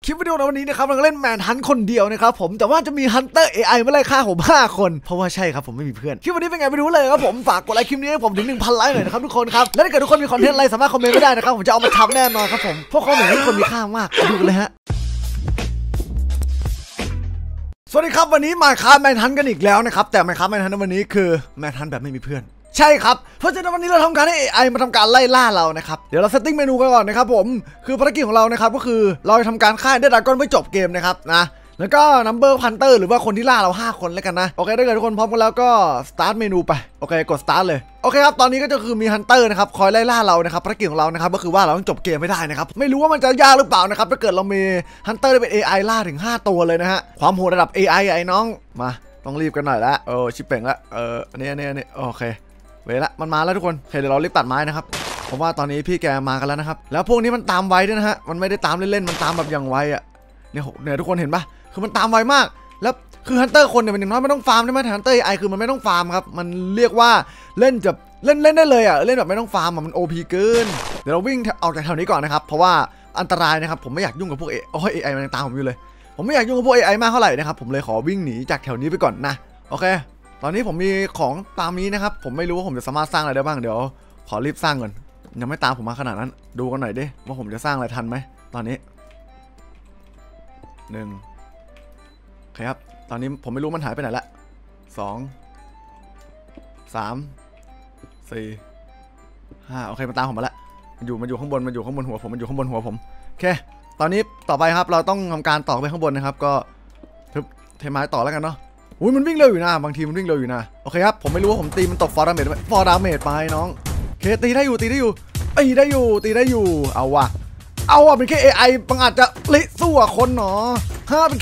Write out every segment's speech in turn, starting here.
คลิปวิดีโอในวันนี้นะครับเราเล่นแมนฮันคนเดียวนะครับผมแต่ว่าจะมีฮันเตอร์ AI มาไล่ฆ่าผม5 คนเพราะว่าใช่ครับผมไม่มีเพื่อนคลิปวันนี้เป็นไงไปดูเลยครับผมฝากกดไลค์คลิปนี้ให้ผมถึง 1,000 ไลค์หน่อยนะครับทุกคนครับและถ้าเกิดทุกคนมีคอนเทนต์อะไรสามารถคอมเมนต์ไม่ได้นะครับผมจะเอามาทำแน่นอนครับผมเพราะคอมเมนต์ทุกคนมีค่ามากดูกันเลยฮะสวัสดีครับวันนี้มาค้าแมนฮันกันอีกแล้วนะครับแต่มาค้าแมนฮันวันนี้คือแมนฮันแบบไม่มีเพื่อนใช่ครับเพราะฉะนั้นวันนี้เราทำการให้ AI มาทำการไล่ล่าเรานะครับเดี๋ยวเราเซตติ้งเมนูกันก่อนนะครับผมคือภารกิจของเรานะครับก็คือเราจะทำการฆ่าได้ดราก้อนไม่จบเกมนะครับนะแล้วก็นัมเบอร์พันเตอร์หรือว่าคนที่ล่าเรา5 คนแล้วกันนะโอเคถ้าเกิดทุกคนพร้อมกันแล้วก็สตาร์ทเมนูไปโอเคกดสตาร์ทเลยโอเคครับตอนนี้ก็จะคือมีฮันเตอร์นะครับคอยไล่ล่าเรานะครับภารกิจของเรานะครับก็คือว่าเราต้องจบเกมไม่ได้นะครับไม่รู้ว่ามันจะยากหรือเปล่านะครับถ้าเกิดเรามีฮันเตอร์ได้เป็น AI ล่าถึง5 ตัวเลยนะฮะความโหดระดับ AI ไอ้น้องมาต้องรีบกันหน่อยละชิปเป่งละอันนี้โอเคเวละมันมาแล้วทุกคนโอเคเดี๋ยวเรารีบตัดไม้นะครับผมว่าตอนนี้พี่แกมากันแล้วนะครับแล้วพวกนี้มันตามไวด้วยนะฮะมันไม่ได้ตามเล่นๆมันตามแบบอย่างไวอ่ะเนี่ยทุกคนเห็นปะคือมันตามไวมากแล้วคือฮันเตอร์คนเนี่ยมันอย่างน้อยไม่ต้องฟาร์มใช่ไหมฮันเตอร์ไอคือมันไม่ต้องฟาร์มครับมันเรียกว่าเล่นจะเล่นได้เลยอ่ะเล่นแบบไม่ต้องฟาร์มมัน OP เกินเดี๋ยวเราวิ่งออกจากแถวนี้ก่อนนะครับเพราะว่าอันตรายนะครับผมไม่อยากยุ่งกับพวกAI มันยังตามผมอยู่เลยผมไม่อยากยุ่งกับพวก AI มากเท่าไหร่นะครับผมเลยขอวิ่งหนีจากแถวนี้ไปก่อนนะโอเคตอนนี้ผมมีของตามนี้นะครับผมไม่รู้ว่าผมจะสามารถสร้างอะไรได้บ้างเดี๋ยวขอรีบสร้างก่อนยังไม่ตามผมมาขนาดนั้นดูกันหน่อยดิว่าผมจะสร้างอะไรทันไหมตอนนี้1โอเคครับตอนนี้ผมไม่รู้มันหายไปไหนละ2 3 4 5โอเคมันตามผมมาแล้วมันอยู่ข้างบนหัวผมมันอยู่ข้างบนหัวผมโอเคตอนนี้ต่อไปครับเราต้องทำการต่อไปข้างบนนะครับก็เทไม้ต่อแล้วกันเนาะอุ้ยมันวิ่งเร็วอยู่นะบางทีมันวิ่งเร็วอยู่นะโอเคครับผมไม่รู้ว่าผมตีมันตกฟอร์ดาเมจไปน้องโอเคตีได้อยู่เอาว่ะเป็นแค่ AI บางอาจจะลิสู้กับคนหนอเป็นแค่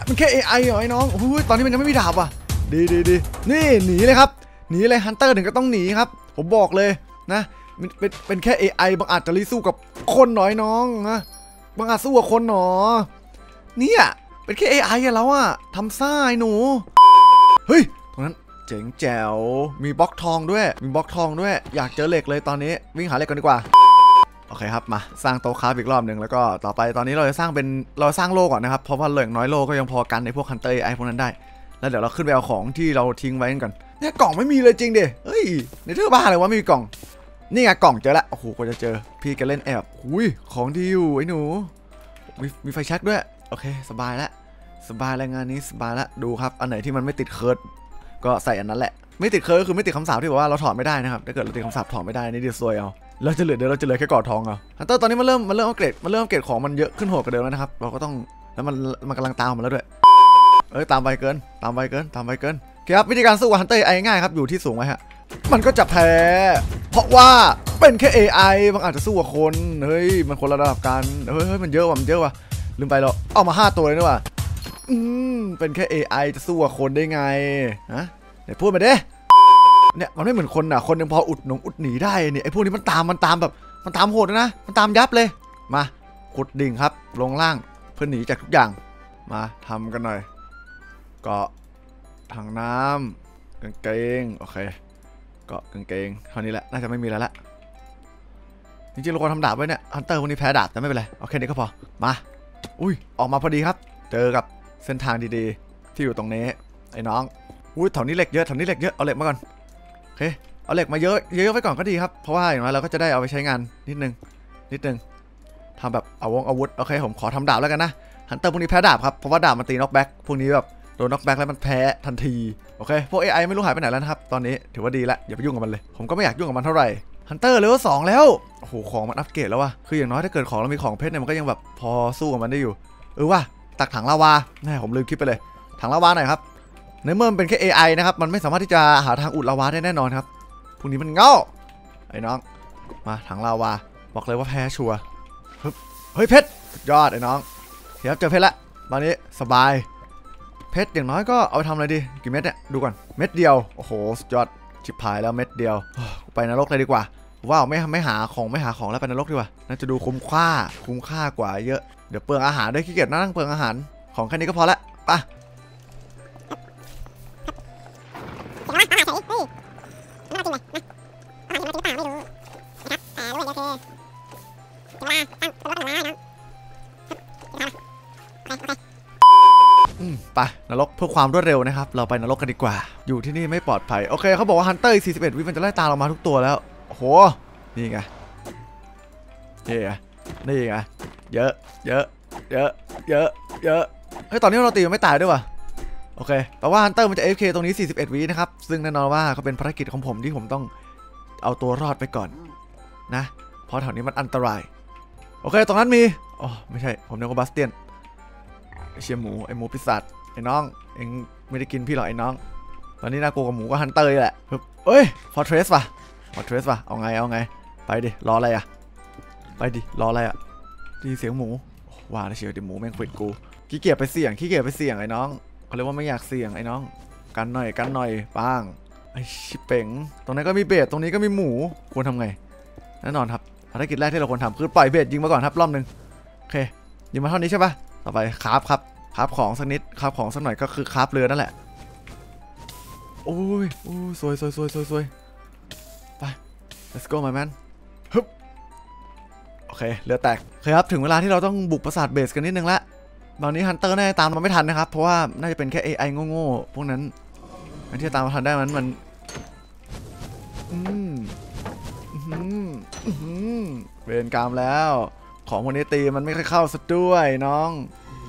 AI เหรอไอ้น้องอุ้ยตอนนี้มันยังไม่มีดาบว่ะดีนี่หนีเลยครับหนีเลยฮันเตอร์ถึงก็ต้องหนีครับผมบอกเลยนะเป็นแค่ AI บางอาจจะลิสู้กับคนหน่อยน้องนะบางอาจสู้กับคนหนอเนี่ยเป็นแค่ AI อะแล้วอะทำซ่าไอ้หนูเฮ้ยตรงนั้นเจ๋งแจ๋วมีบล็อกทองด้วยอยากเจอเหล็กเลยตอนนี้วิ่งหาเหล็กกันดีกว่าโอเคครับมาสร้างโต๊ะคราฟอีกรอบหนึ่งแล้วก็ต่อไปตอนนี้เราจะสร้างโล่ก่อนนะครับเพราะว่าเหลือน้อยโล่ก็ยังพอกันในพวกฮันเตอร์ AI พวกนั้นได้แล้วเดี๋ยวเราขึ้นไปเอาของที่เราทิ้งไว้กันก่อนเนี่ยกล่องไม่มีเลยจริงดิเฮ้ยในเธอบ้าเลยวะไม่มีกล่องนี่ไงกล่องเจอแล้วโอ้โหกว่าจะเจอพี่แกเล่นแอบอุ้ยของดีอยู่ไอ้หนูมีไฟแช็กด้วยโอเคสบายแล้วงานนี้สบายแล้วดูครับอันไหนที่มันไม่ติดเคิร์ดก็ใส่อันนั้นแหละไม่ติดเคิร์ดก็คือไม่ติดคำสาปที่บอกว่าเราถอดไม่ได้นะครับถ้าเกิดเราติดคำสาปถอดไม่ได้นี่เดี๋ยวซวยเอาเราจะเหลือแค่กอดทองเอาฮันเตอร์ตอนนี้มันเริ่มอัปเกรดของมันเยอะขึ้นโหดกว่าเดิมแล้วนะครับเราก็ต้องแล้วมันกำลังตามมาแล้วด้วยตามไวเกินครับวิธีการสู้กับฮันเตอร์ไอง่ายครับอยู่ที่สูงไว้ฮะมันก็จะแพ้เพราะว่าเป็นแค่ AI บางอาจจะสู้กับคนเฮ้ยมันคนละระดับกันเฮ้ยมันเยอะว่ะลืมไปเราเอามา5 ตัวเลยนี่ว่ะเป็นแค่ AI จะสู้กับคนได้ไงฮะเดี๋ยวพูดมาดิเนี่ยมันไม่เหมือนคนอ่ะคนยังพออุดหนีได้เนี่ยไอ้พวกนี้มันตามแบบมันตามโหดนะมันตามยับเลยมาขุดดิ่งครับลงล่างเพื่อหนีจากทุกอย่างมาทำกันหน่อยเกาะถังน้ำกางเกงโอเคเกาะกางเกงเท่านี้แหละน่าจะไม่มีแล้วละจริงๆเราควรทำดาบไว้เนี่ยฮันเตอร์วันนี้แพ้ดาบแต่ไม่เป็นไรโอเคนี้ก็พอมาอุ้ยออกมาพอดีครับเจอกับเส้นทางดีๆที่อยู่ตรงนี้ไอ้น้องอุ้ยแถวนี้เหล็กเยอะเอาเหล็กมาก่อนโอเคเอาเหล็กมาเยอะไว้ก่อนก็ดีครับเพราะว่าอย่างน้อยเราก็จะได้เอาไปใช้งานนิดนึงทำแบบอาวุธโอเคผมขอทำดาบแล้วกันนะฮันเตอร์พวกนี้แพ้ดาบครับเพราะว่าดาบมันตีน็อกแบ็กพวกนี้แบบโดนน็อกแบ็กแล้วมันแพ้ทันทีโอเคพวก AI ไม่รู้หายไปไหนแล้วนะครับตอนนี้ถือว่าดีแล้วอย่าไปยุ่งกับมันเลยผมก็ไม่อยากยุ่งกับมันเท่าไหร่ฮันเตอร์เลเวล 2แล้วโอ้โหของมันอัปเกรดแล้วว่ะคืออย่างน้อยถ้าเกิดของเรามีของเพชรเนี่ยมันก็ยังแบบพอสู้กับมันได้อยู่ว่ะตักถังลาวาแน่ผมลืมคิดไปเลยถังลาวาหน่อยครับในเมื่อมันเป็นแค่ AI นะครับมันไม่สามารถที่จะหาทางอุดลาวาได้แน่นอนครับพวกนี้มันเง่าไอ้น้องมาถังลาวาบอกเลยว่าแพ้ชัวร์เฮ้ยเพชรยอดไอ้น้องเดี๋ยวเจอเพชรละตอนนี้สบายเพชรอย่างน้อยก็เอาไปทำอะไรดีกี่เม็ดเนี่ยดูก่อนเม็ดเดียวโอ้โหสุดยอดชิบหายแล้วเม็ดเดียวไปนรกเลยดีกว่าว้าวไม่หาของแล้วไปนรกดีกว่าน่าจะดูคุ้มค่ากว่าเยอะเดี๋ยวเปลืองอาหารด้วยขี้เกียจนั่งเปลืองอาหารของแค่นี้ก็พอละไปไปนรกเพื่อความรวดเร็วนะครับเราไปนรกกันดีกว่าอยู่ที่นี่ไม่ปลอดภัยโอเคเขาบอกว่าฮันเตอร์อีก41 วิมันจะไล่ตามเรามาทุกตัวแล้วโอ้โหนี่ไงนี่ไงนี่ไงเยอะเยอะเยอะเยอะเยอะเฮ้ยตอนนี้เราตีมันไม่ตายด้วยว่ะโอเคแปลว่าฮันเตอร์มันจะ AFK ตรงนี้41 วินะครับซึ่งแน่นอนว่าเขาเป็นภารกิจของผมที่ผมต้องเอาตัวรอดไปก่อนนะเพราะแถวนี้มันอันตรายโอเคตรงนั้นมีอ๋อไม่ใช่ผมนึกว่าบาสเตียนไอเชี่ยหมูไอหมูปีศาจไอ้น้องเองไม่ได้กินพี่หรอกไอ้น้องตอนนี้น่ากลัวกับหมูก็ฮันเตอร์นี่แหละเอ้ยฟอร์เทรสป่ะเอาไงไปดิรออะไรอ่ะไปดิรออะไรอ่ะดีเสียงหมูว่าแล้วเชียวดิหมูแม่งควิดกูขี้เกียจไปเสี่ยงไอ้น้องเขาเรียกว่าไม่อยากเสี่ยงไอ้น้องกันหน่อยป้างไอ้ชิเป๋งตรงนั้นก็มีเบสตรงนี้ก็มีหมูควรทำไงแน่นอนครับภารกิจแรกที่เราควรทำคือปล่อยเบสยิงมาก่อนครับรอบนึงโอเคยิงมาเท่านี้ใช่ปะต่อไปคราฟของสักนิดคราฟของสักหน่อยก็คือคราฟเรือนั่นแหละโอ้ยสวยไป let's go my man ฮึบโอเคเรือแตกครับถึงเวลาที่เราต้องบุกปราสาทเบสกันนิดนึงละตอนนี้ฮันเตอร์น่าจะตามเราไม่ทันนะครับเพราะว่าน่าจะเป็นแค่ AI โง่ๆพวกนั้นอันที่จะตามมาทันได้มันเวรกรรมแล้วของพวกนี้ตีมันไม่ค่อยเข้าสักด้วยน้อง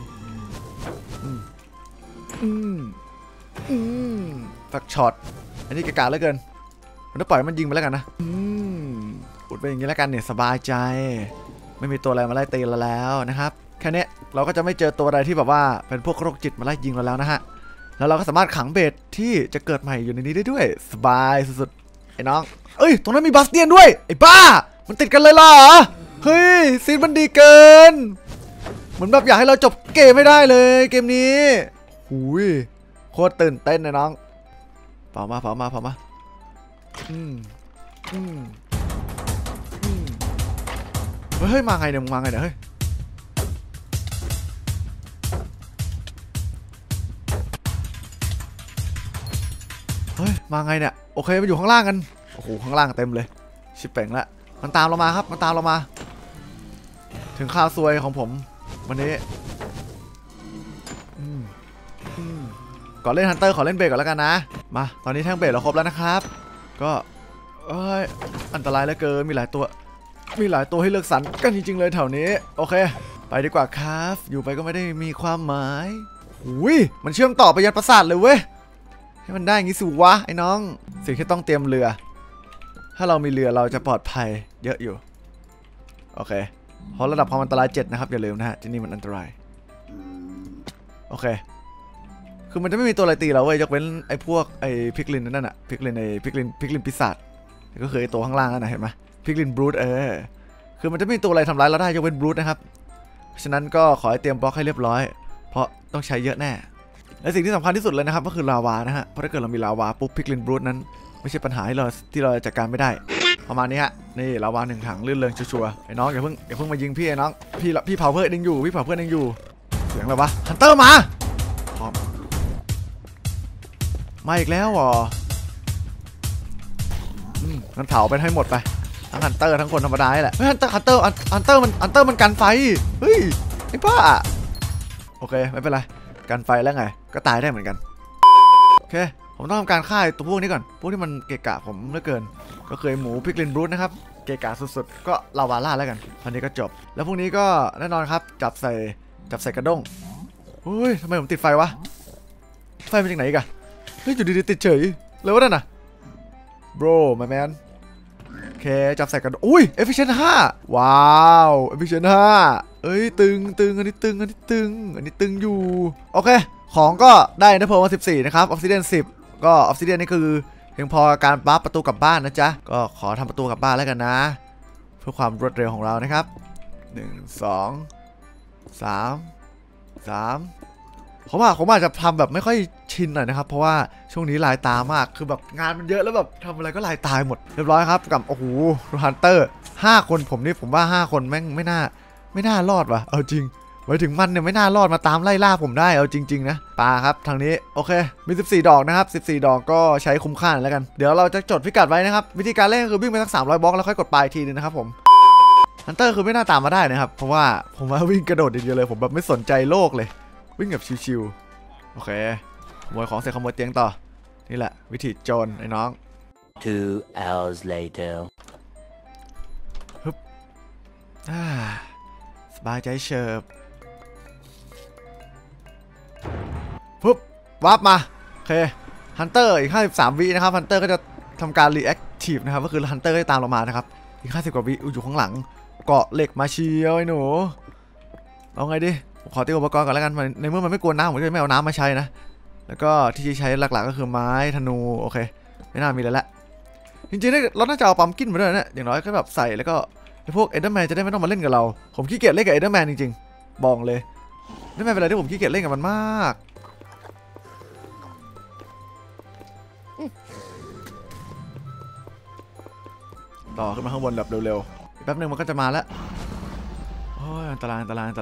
สักช็อตอันนี้เกะกะเหลือเกินผมจะปล่อยมันยิงไปแล้วกันนะอุดไปอย่างนี้แล้วกันเนี่ยสบายใจไม่มีตัวอะไรมาไล่ตีเราแล้วนะครับแค่นี้เราก็จะไม่เจอตัวอะไรที่แบบว่าเป็นพวกโรคจิตมาไล่ยิงเราแล้วนะฮะแล้วเราก็สามารถขังเบสที่จะเกิดใหม่อยู่ในนี้ได้ด้วยสบายสุดๆไอ้น้องเอ้ยตรงนั้นมีบาสเตียนด้วยไอ้บ้ามันติดกันเลยเหรอเฮ้ยซีนมันดีเกินเหมือนแบบอยากให้เราจบเกมไม่ได้เลยเกมนี้หูยโคตรตื่นเต้นนะน้องเผามาเฮ้ยมาไงเนี่ยเฮ้ยมาไงเนี่ยโอเคมาอยู่ข้างล่างกันโอ้โหข้างล่างเต็มเลยชิบเป่งละมันตามเรามาครับถึงข่าวซวยของผมวันนี้ก่อนเล่นฮันเตอร์ขอเล่นเบรกก่อนแล้วกันนะมาตอนนี้แท่งเบรกเราครบแล้วนะครับก็อันตรายเหลือเกินมีหลายตัวให้เลือกสรรกันจริงๆเลยแถวนี้โอเคไปดีกว่าครับอยู่ไปก็ไม่ได้มีความหมายอุ้ยมันเชื่อมต่อไปยันปราสาทเลยเว้ยให้มันได้อย่างงี้สิวะไอ้น้องสิ่งที่ต้องเตรียมเรือถ้าเรามีเรือเราจะปลอดภัยเยอะอยู่โอเคเพราะระดับความอันตราย7นะครับอย่าลืมนะฮะที่นี่มันอันตรายโอเคคือมันจะไม่มีตัวอะไรตีเราเว้ยยกเว้นไอ้พวกไอ้พิกลินนั่นน่ะพิกลินปีศาจก็คือไอ้ตัวข้างล่างนั่นนะเห็นไหมพิกลินบรูทคือมันจะไม่มีตัวอะไรทำร้ายเราได้ยกเว้นบรูทนะครับเพราะฉะนั้นก็ขอให้เตรียมบล็อกให้เรียบร้อยเพราะต้องใช้เยอะแน่และสิ่งที่สำคัญที่สุดเลยนะครับก็คือลาวานะฮะเพราะถ้าเกิดเรามีลาวาปุ๊บพิกลินบรูทนั้นไม่ใช่ปัญหาที่เราจัดการไม่ได้ประมาณนี้ฮะนี่ลาวา1 ถังลื่นเริงชัวร์ไอ้น้องอย่าเพิ่งมายิงพี่ไอ้น้องพี่เผาเพื่อนยังอยู่เสียงอะไรวะฮันเตอร์มาอีกแล้วเหรองั้นเผาไปให้หมดไปทั้งฮันเตอร์ทั้งคนธรรมดาแหละฮันเตอร์มันกันไฟเฮ้ยไอ้ป้าโอเคไม่เป็นไรกันไฟแล้วไงก็ตายได้เหมือนกันโอเคผมต้องทำการฆ่าตัวพวกนี้ก่อนพวกที่มันเกะกะผมเหลือเกินก็เคยหมูพิกลินบรูทนะครับเกะกะสุดๆก็ลาวาล่าแล้วกันตอนนี้ก็จบแล้วพวกนี้ก็แน่นอนครับจับใส่กระด้งเฮ้ยทำไมผมติดไฟวะไฟมาจากไหนกันเฮ้ยอยู่ดีๆติดเฉยเลยวะนั่นน่ะ bro my man โอเคจับใส่กันอุ้ย efficient 5ว้าว efficient 5เอ้ยตึงอันนี้ตึงอยู่โอเคของก็ได้นะเพิ่มมา14นะครับ obsidian 10ก็ obsidian นี่คือเพียงพอการบัฟประตูกลับบ้านนะจ๊ะก็ขอทำประตูกลับบ้านแล้วกันนะเพื่อความรวดเร็วของเรานะครับ1 2 3ผมอาจจะทำแบบไม่ค่อยชินหน่อยนะครับเพราะว่าช่วงนี้ลายตามากคือแบบงานมันเยอะแล้วแบบทำอะไรก็ลายตายหมดเรียบร้อยครับกับโอ้โหฮันเตอร์5 คนผมว่า5 คนแม่งไม่น่ารอดว่ะเอาจริงไว้ถึงมันเนี่ยไม่น่ารอดมาตามไล่ล่าผมได้เอาจริงๆนะปาครับทางนี้โอเคมี14 ดอกนะครับ14 ดอกก็ใช้คุ้มค่าแล้วกันเดี๋ยวเราจะจดพิกัดไว้นะครับวิธีการเล่นคือวิ่งไปสัก300 บล็อกแล้วค่อยกดปลายทีนึงนะครับผมฮันเตอร์คือไม่น่าตามมาได้นะครับเพราะว่าผมว่าวิ่งกระโดดอย่างเดียวเลยผมแบบไม่สนใจโลกเลยวิ่งแบบชิวๆโอเคขโมยของเสร็จขโมยเตียงต่อนี่แหละวิธีโจรไอ้น้อง 2 hours later ฮึบสบายใจเฉิบปุ๊บวาร์ปมาโอเคฮันเตอร์อีก53วินะครับฮันเตอร์ก็จะทำการรีแอคทีฟนะครับก็คือฮันเตอร์ก็จะตามเรามานะครับอีก50กว่าวิอยู่ข้างหลังเกาะเหล็กมาเชียวไอ้หนูเอาไงดิขอตีอุปกรณ์ก่อนแล้วกันในเมื่อมันไม่กลัวน้ำผมจะไม่เอาน้ำมาใช้นะแล้วก็ที่ใช้หลักๆก็คือไม้ธนูโอเคไม่น่ามีแล้วแหละจริงๆเราน่าจะเอาปั๊มกิ้นมาด้วยนะอย่างน้อยก็แบบใส่แล้วก็พวกเอเดอร์แมนจะได้ไม่ต้องมาเล่นกับเราผมขี้เกียจเล่นกับเอเดอร์แมนจริงๆบอกเลยไม่เป็นไรที่ผมขี้เกียจเล่นกับมันมากต่อขึ้นมาข้างบนแบบเร็วๆแป๊บนึงมันก็จะมาแล้วโอ้ยอันตราย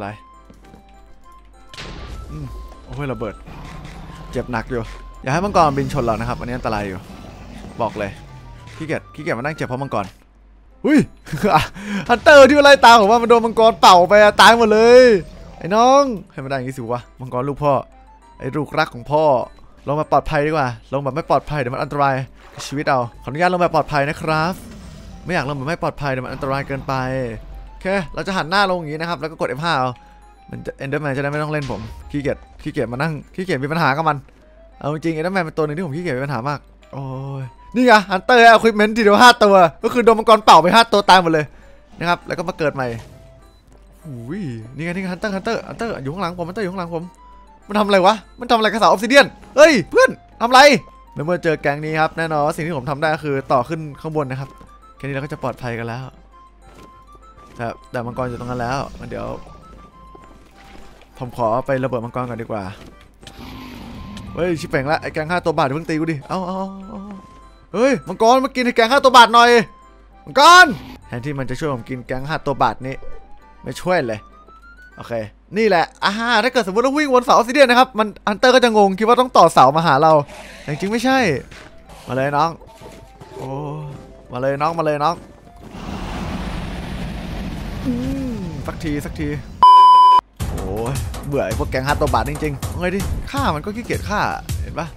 โอ้ยระเบิดเจ็บหนักอยู่อย่าให้มังกรบินชนเรานะครับอันนี้อันตรายอยู่บอกเลยขี้เกียจมานั่งเจ็บเพราะมังกรอุ้ยฮันเตอร์ที่ไล่ตามผมว่ามันโดนมังกรเป่าไปตายหมดเลยไอ้น้องให้มันได้อย่างนี้สิวะมังกรลูกพ่อไอ้ลูกรักของพ่อลงมาปลอดภัยดีกว่าลงแบบไม่ปลอดภัยเดี๋ยวมันอันตรายชีวิตเอาขออนุญาตลงแบบปลอดภัยนะครับไม่อยากลงแบบไม่ปลอดภัยเดี๋ยวมันอันตรายเกินไปโอเคเราจะหันหน้าลงอย่างนี้นะครับแล้วก็กด F5 เอามันเอนเดอร์แมนจะได้ไม่ต้องเล่นผมขี้เกียจมานั่งขี้เกียจมีปัญหากับมันเอาจริงเอนเดอร์แมนเป็นตัวหนึ่งที่ผมขี้เกียจมีปัญหามากโอ้ยนี่ไงฮันเตอร์เอาควิปเมนต์ทีเดียว5ตัวก็คือโดนมังกรเป่าไป5ตัวตายหมดเลยนะครับแล้วก็มาเกิดใหม่อุ้ยนี่ไงฮันเตอร์อยู่ข้างหลังผมฮันเตอร์อยู่ข้างหลังผมมันทำอะไรวะมันทำอะไรกับเสาออฟซิเดียนเฮ้ยเพื่อนทำอะไรเมื่อเจอแก๊งนี้ครับแน่นอนว่าสิ่งที่ผมทำได้ก็คือต่อขึ้นข้างบนนะครับแค่นี้เราก็จะปลอดภัยกันแล้วแต่มังกรอยู่ตรงนั้นแล้วเดี๋ยวผมขอไประเบิดมังกรก่อนดีกว่าเฮ้ยชิบเป่งละไอ้แกง5ตัวบาทเพิ่งตีกูดิเอาเฮ้ยมังกรมากินไอ้แกง5ตัวบาทหน่อยมังกรแทนที่มันจะช่วยผมกินแกง5ตัวบาทนี้ไม่ช่วยเลยโอเคนี่แหละถ้าเกิดสมมติเราวิ่งวนเสาออฟซิเดียนนะครับมันฮันเตอร์ก็จะงงคิดว่าต้องต่อเสามาหาเราแต่จริงไม่ใช่มาเลยน้องโอ้มาเลยน้องสักทีโอ้ยเบื่อไอ้พวกแกง5ตัวบาทจริงๆเอาไงดิฆ่ามันก็ขี้เกียจฆ่าเห็นปะ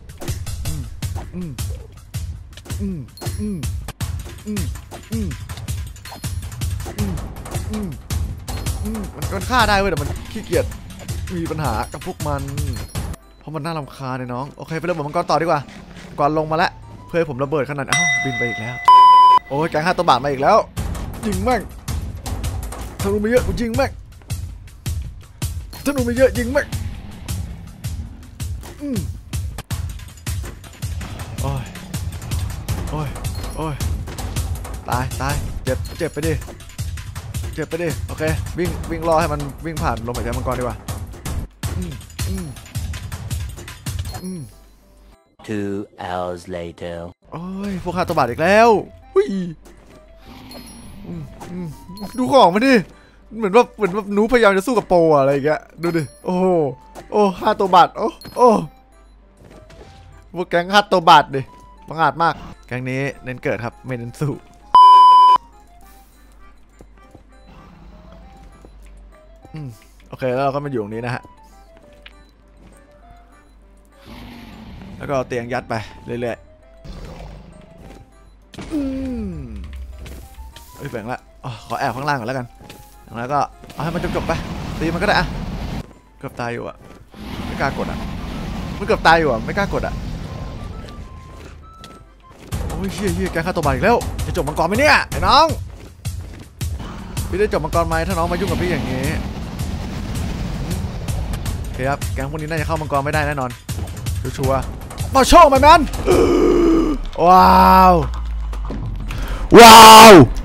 มันฆ่าได้เว้ยแต่มันขี้เกียจมีปัญหากับพวกมันเพราะมันน่ารำคาญเลยน้องโอเคไประเบิดมังกรต่อดีกว่าก่อนลงมาแล้วเพื่อให้ผมระเบิดขนาดบินไปอีกแล้วโอ้ยแกง5ตัวบาทมาอีกแล้วยิงแม่งธนูไม่เยอะยิงแม่งธนูไม่เยอะยิงแม่งโอ้ยตายเจ็บไปดิโอเควิ่งรอให้มันวิ่งผ่านลมหายใจมังกรดีกว่า 2 hours later โอ้ยพวก5ตัวบาทอีกแล้วดูของมันดิเหมือนว่าหนูพยายามจะสู้กับโปอะไรอย่างเงี้ยดูดิโอ้5ตัวบาทโอ้พวกแก๊ง5ตัวบาทดิบังอาจมากแก๊งนี้เน้นเกิดครับไม่เน้นสู้โอเคแล้วเราก็มาอยู่ตรงนี้นะฮะแล้วก็เตียงยัดไปเรื่อยๆแบ่งละขอแอบข้างล่างก่อนแล้วกันแล้วก็เอาให้มันจบไปตีมันก็ได้อะเกือบตายอยู่อะไม่กล้ากดอะมันเกือบตายอยู่อะไม่กล้ากดอะโอ้ยเฮียแกฆ่าตัวบาดอีกแล้วจะจบมังกรไหมเนี่ยไอ้น้องพี่ได้จบมังกรไหมถ้าน้องมายุ่งกับพี่อย่างนี้โอเคครับแก๊งพวกนี้น่าจะเข้ามังกรไม่ได้แน่นอนชัวร์มาโชว์ไหมแมนว้าว